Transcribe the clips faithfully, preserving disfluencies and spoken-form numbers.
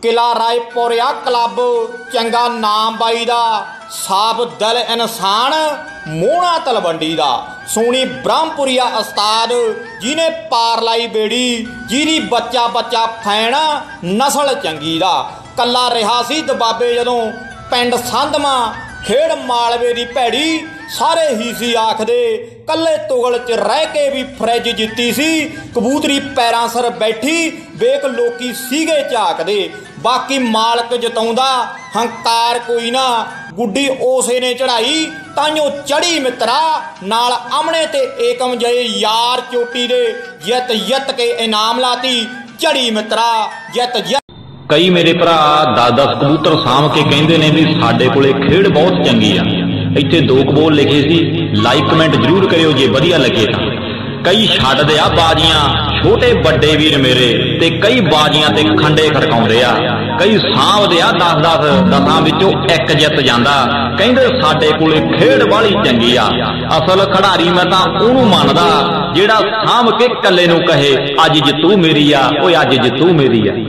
किला Raipuria club चंगा नाम by दा, साफ दिल इंसान मोहना तलवंडी दा। सोनी ब्रह्मपुरिया उस्ताद जिने पार लाई बेड़ी, जिहदी बच्चा बच्चा फैन नस्ल चंगी दा। कला रहा सी दबाबे जदों पिंड संधमा, खेड़ मालवे दी भैड़ी सारे ही सी आखदे। कल्ले तुगल च रह के भी फ्रिज जित्ती सी, कबूतरी पैरां सर बैठी वेख लोकी सीगे झाकदे। बाकी मालक जताउंदा हंकार कोई ना, गुड्डी ओसे ने चढ़ाई ताइयों चढ़ी मित्रा। नाल आमने ते एकम जय यार चोटी दे, यत यत के इनाम लाती चढ़ी मित्रा यत यत। कई मेरे भरा दस दस कबूतर साम के कहते ने भी साडे कोले खेड़ बहुत चंगी आ। इत्थे दो कबोल लिखे सी, लाइक कमेंट जरूर करियो जे वधिया लगे तां। कई छड्डदे आ बाजियां छोटे बड़े वीर मेरे, ते कई बाजियां ते खंडे खड़काउंदे आ। कई सामदे आ दस दस दसां विचों एक जित जांदा, कहंदे साडे कोले खेड़ वाली चंगी आ। असल खिडारी मैं तां ओहनूं मनदा जिहड़ा साम के कल्ले नूं कहे अज जितू मेरी आ, ओए अज जितू मेरी आ।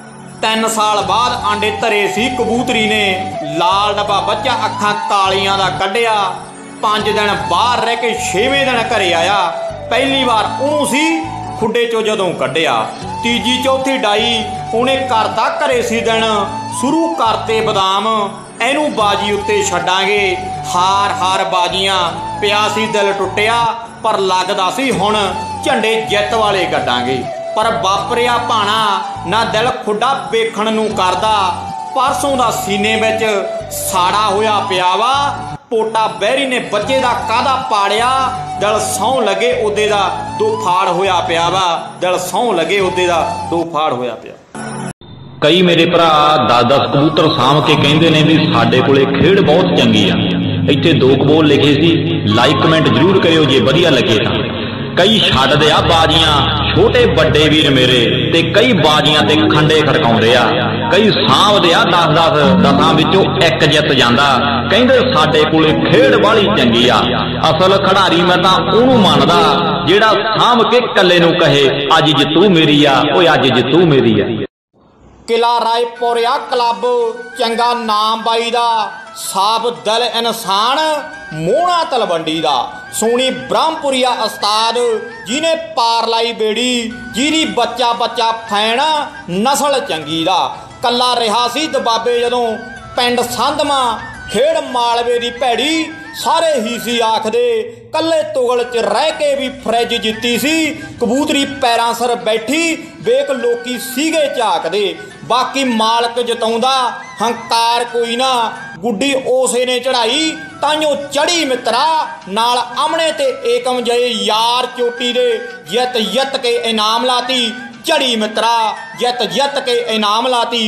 तीन साल बाद आंडे धरे सी कबूतरी ने, लाल डब्बा बच्चा अखां कालियां दा कढ़िया। पांच दिन बाहर रह के छेवें दिन घरे आया, पहली बार ओनू सी खुडे चो जदों कढ़िया। तीजी चौथी डाई उन्हें करता घरे सी दिन, शुरू करते बदाम एनू बाजी उत्ते छड्डांगे। हार हार बाजियां पिया सी दिल टुटिया, पर लगदा सी हुण झंडे जित वाले कड्डांगे। पर वापरिया भाणा ना दिल खुडा वेखण नूं करदा। परसों दा सीने विच साड़ा होया पिया वा, पोटा बहरी ने बच्चे दा कादा पाड़िया। दिल सौं लगे ओदे दा दो फाड़ होया पिया वा, दिल सौं लगे ओदे दा दो फाड़ होया पिया। कई मेरे भरा दस दस कबूतर साम के कहते ने भी साडे कोले खेड़ बहुत चंगी आ। इत्थे दो कबोल लिखे सी, लाइक कमेंट जरूर करियो जे वधिया लगे तां। कई छड्डदे आ बाजियां छोटे बड़े वीर मेरे, ते कई बाजियां ते खंडे खड़काउंदे आ। कई सामदे आ दस दस दसां विचों एक जित जांदा, कहंदे साडे कोले खेड़ वाली चंगी आ। असल खिडारी मैं तां ओहनूं मनदा जिहड़ा साम के कल्ले नूं कहे अज जितू मेरी आ, ओए अज जितू मेरी आ। किला रायपुरिया क्लब चंगा नाम बाई दा, साफ दिल इंसान मोहना तलवंडी दा। सोनी ब्रह्मपुरिया उस्ताद जिने पार लाई बेड़ी, जिहदी बच्चा बच्चा फैन नस्ल चंगी दा। कला रहा सी दबाबे जदों पिंड संधमा, खेड़ मालवे दी भैड़ी सारे ही सी आखदे। कल्ले तुगल च रह के भी फ्रिज जित्ती सी, कबूतरी पैरां सर बैठी वेख लोकी सीगे झाकदे। बाकी मालक जताउंदा हंकार कोई ना, गुड्डी ओसे ने चढ़ाई ताइयों चढ़ी मित्रा। नाल आमने ते एकम जय यार चोटी दे, यत यत के इनाम लाती चढ़ी मित्रा यत यत के इनाम लाती।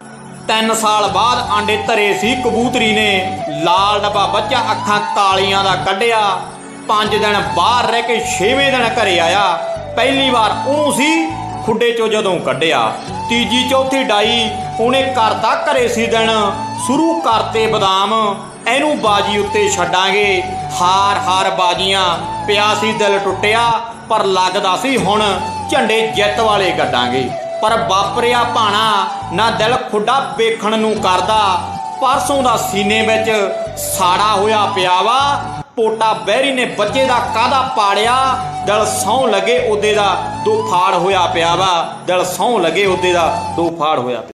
तीन साल बाद आंडे धरे सी कबूतरी ने, लाल डब्बा बच्चा अखां कालियां दा कढ़िया। पांच दिन बाहर रह के छेवें दिन घरे आया, पहली बार ओनू सी खुडे चो जदों कढ़िया। तीजी चौथी डाई उन्हें करता घरे सी दिन, शुरू करते बदाम एनू बाजी उत्ते छड्डांगे। हार हार बाजियां पिया सी दिल टुटिया, पर लगदा सी हुण झंडे जित वाले कड्डांगे। पर वापरिया भाणा ना दिल खुडा वेखण नूं करदा। परसों दा सीने विच साड़ा होया पिया वा, पोटा बहरी ने बच्चे दा कादा पाड़िया। दिल सौं लगे ओदे दा दो फाड़ होया पिया वा, दिल सौं लगे ओदे दा दो फाड़ होया।